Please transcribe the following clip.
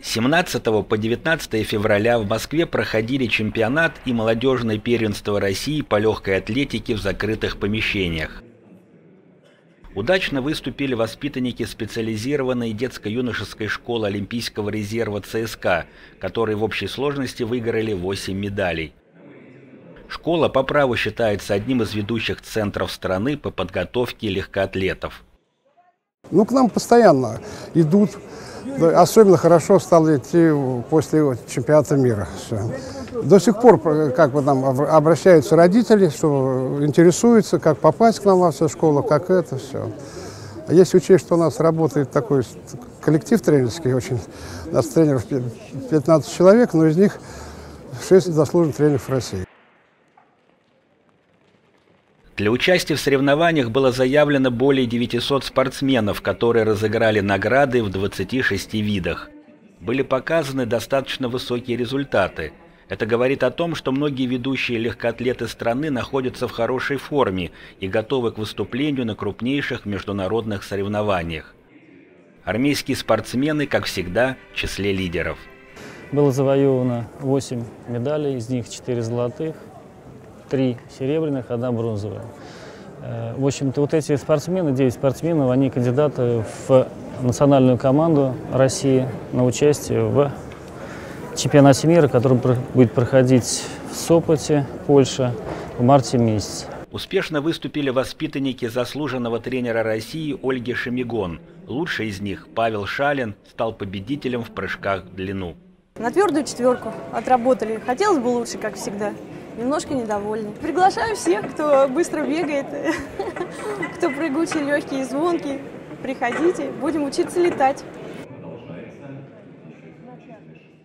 17 по 19 февраля в Москве проходили чемпионат и молодежное первенство России по легкой атлетике в закрытых помещениях. Удачно выступили воспитанники специализированной детско-юношеской школы Олимпийского резерва ЦСКА, которые в общей сложности выиграли 8 медалей. Школа по праву считается одним из ведущих центров страны по подготовке легкоатлетов. К нам постоянно идут. Особенно хорошо стало идти после чемпионата мира. Все. До сих пор нам обращаются родители, что интересуются, как попасть к нам во всю школу, как это все. А если учесть, что у нас работает такой коллектив тренерский, у нас тренеров 15 человек, но из них 6 заслуженных тренеров России. Для участия в соревнованиях было заявлено более 900 спортсменов, которые разыграли награды в 26 видах. Были показаны достаточно высокие результаты. Это говорит о том, что многие ведущие легкоатлеты страны находятся в хорошей форме и готовы к выступлению на крупнейших международных соревнованиях. Армейские спортсмены, как всегда, в числе лидеров. Было завоевано 8 медалей, из них 4 золотых. 3 серебряных, 1 бронзовая. В общем-то, вот эти спортсмены, 9 спортсменов, они кандидаты в национальную команду России на участие в чемпионате мира, который будет проходить в Сопоте, Польша, в марте месяце. Успешно выступили воспитанники заслуженного тренера России Ольги Шемигон. Лучший из них, Павел Шалин, стал победителем в прыжках в длину. На твердую 4 отработали. Хотелось бы лучше, как всегда. Немножко недовольны. Приглашаю всех, кто быстро бегает, кто прыгучий, легкий и звонкий. Приходите, будем учиться летать.